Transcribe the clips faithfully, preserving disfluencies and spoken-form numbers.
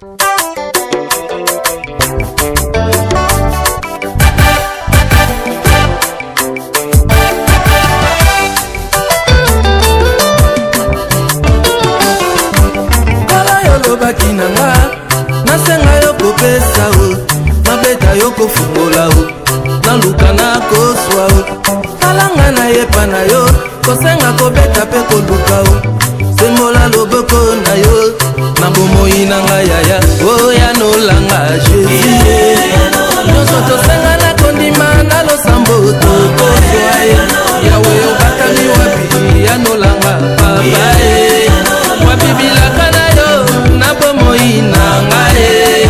Bakinanga nasenga yo kopesa o mabeta yo kofungola o naluka na koswa o talanga na yepa na yo kosenga kobeta pe koluka o sembola loboko na yo na bomoi na ngai yaya oya nolanga Jésus nyonso tosenga na kondima na losambo tokozwa ye yawe obakami wapi ya nolanga papa e wapi bilaka na yo na bomoi na ngai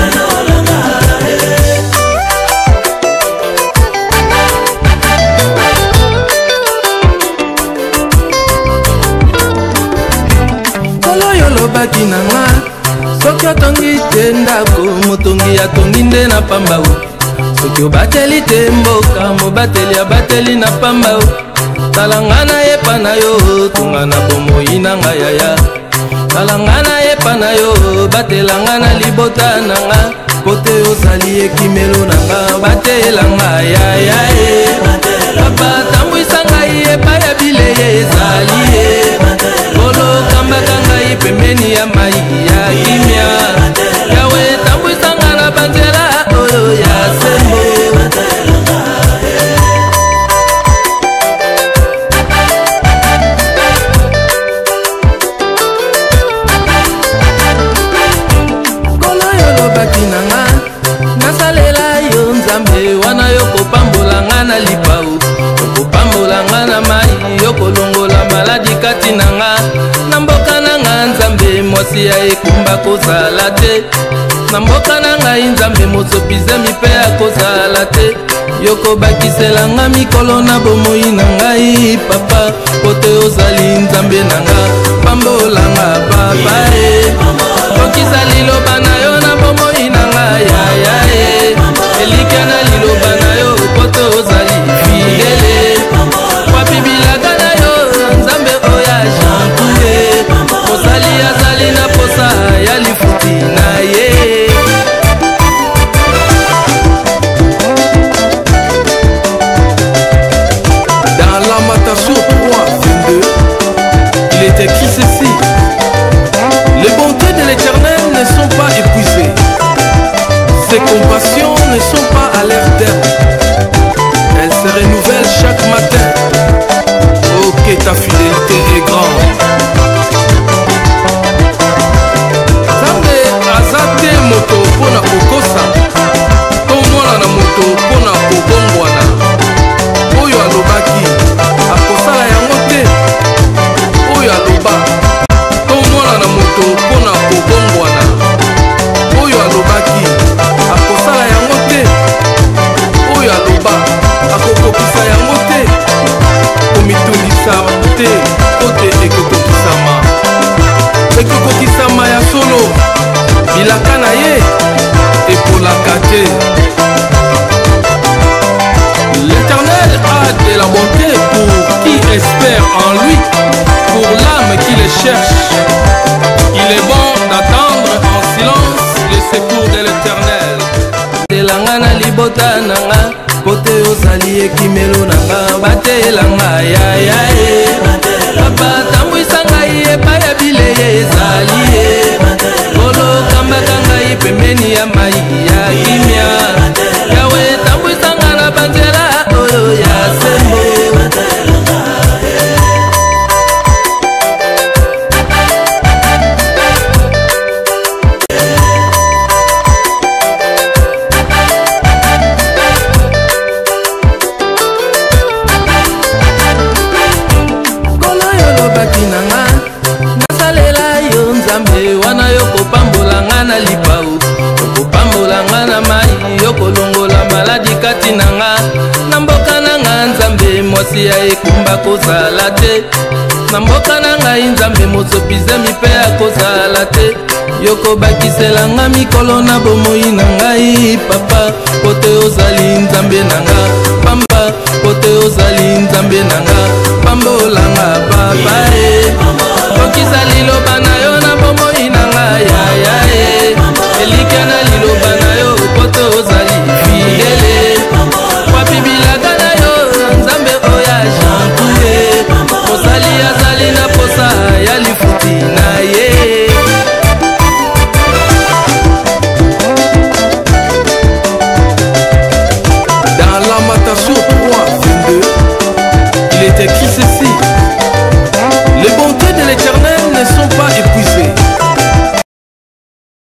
kolo yo lobaki na nga soki otongi te ndako motongi atongi nde na pamba o soki obateli te mboka mobateli abateli na pamba o talanga na yepa na yo tunga na bomoi na ngai yaya talanga na yepa na yo batelanga na libota na nga pote ozali ekimelo na nga batelanga yaya e papa tambwisa ngai epa ya bileye ezali e kolo kambaka ngai pembeni ya mai ya kimia yawe tambwisa nga na banzela oyo ya sembo nasalela yo nzambe wana yo kopambola nga na lipau okopambola nga na mai yo kolongola maladi kati na nga na mboka na nga nzambe mwasi ya ekumba kozala te na mboka na ngai nzambe mosopizemi mpe akozala te yo kobakisela nga mikolo na bomoi na ngai papa pote ozali nzambe na nga pambola nga papa e tokisa liloba na yo na bomoi na nga yaya e elika na liloba na yo pote ozali fidele wapi bilaka na yo nzambe oya jantue mosali azali na posa ya lifuti na ye il est écrit ceci: les bontés de l'Éternel ne sont pas épuisées, ses compassions ne sont pas à l'air terme, elles se renouvellent chaque matin. Oh, que ta fidélité est grande. Zambe azate moto pona kokosa, tomwana na moto pona kobongwana. Oyo alobaki akosala yango te, oyo aloba tomwana na moto mpona kobongwana. Oyo alobaki akosala yango te, oyo aloba akokokisa yango te, komitungisa te kote ekokokisama ekokokisama ya solo bilaka na ye epolaka te. L'Éternel a de la bonté pour qui espère en lui, pour l'âme qui le cherche. Il est bon d'attendre en silence le secours de l'Éternel. Telanga na libota nanga, pote ozali ekimelo nanga, batelanga ya ya e. Papa tambwisa ngai epa ya bileye ezali e. Kolo kambaka ngai pembeni ya mai ya kimia. Yawe tambwisa nga na banzela oyo ya sembo. Kolo yo lobaki na nga nasalela yo nzambe wana yo kopambola nga na lipau okopambola nga na mai yo kolongola maladi kati na nga na mboka na nga nzambe mwasi ya ekumba kozala te na mboka na ngai nzambe mosopizemi mpe akozala te yo kobakisela nga mikolo na bomoi na ngai papa pote ozali nzambe na nga pamba pote ozali nzambe na nga pambola nga